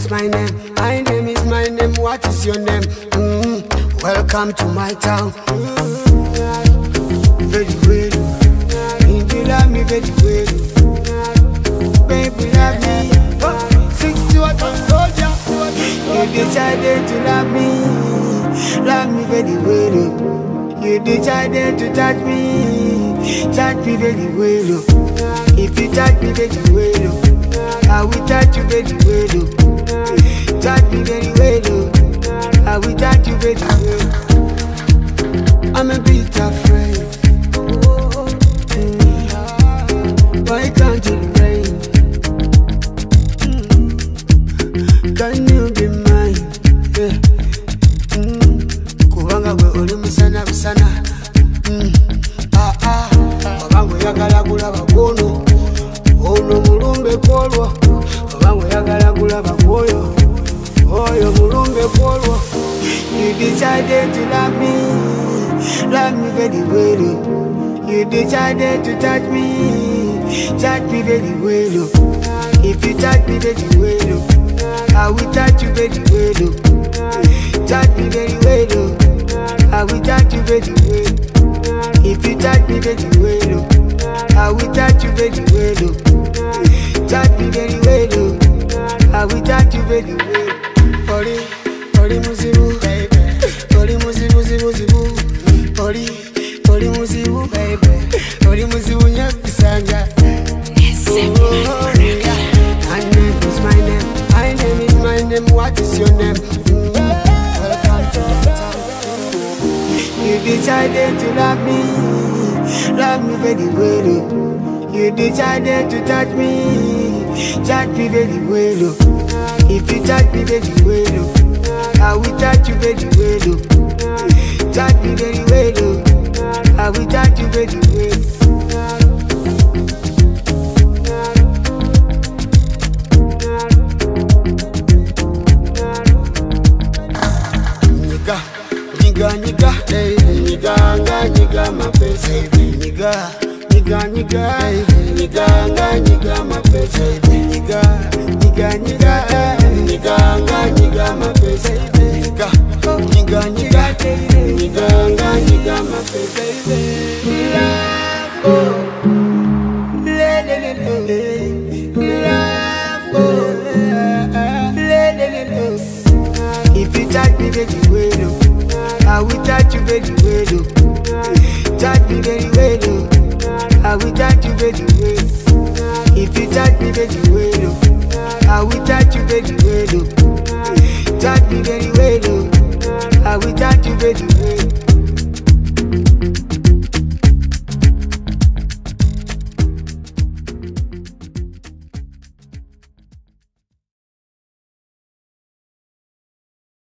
is my name. My name is my name. What is your name? Welcome to my town. Very well. If you love me, very well. Baby, love me. 60 what I told ya. You decided to love me very well. You decided to touch me very well. If you touch me very well, I will touch you very well. Touch me very well. I will touch you very well. I'm a bit afraid. Why can't it rain? Can you be mine? Yeah. Kubanga we oli musana busana. Kubanga yagala kulaba kono. Ono mulumbe kolwa. Kubanga yagala kulaba koyo. Oyo mulumbe kolwa. You decided to love me very well. You decided to touch me very well. If you touch me very well, I will touch you very well. Touch me very well, I will touch you very well. If you touch me very well, I will touch you very well. Touch me very well, I will touch you very well. Ori muzibu, baby. Ori muzibu, zibu, zibu. Ori muzibu, baby. Ori muzibu nyakisanja. My name is my name. My name is my name. What is your name? Welcome to the town. You decided to love me very well. You decided to touch me very well. If you touch me very well, I will touch you very well. Touch me very well. I will touch you very well. Nigga mapesa. Nigga mapesa. Nigga mapesa. Nigga mapesa. If you touch me very well, I will touch you very well. Touch me very well, I will touch you very well. If you touch me very well, I will touch you very well.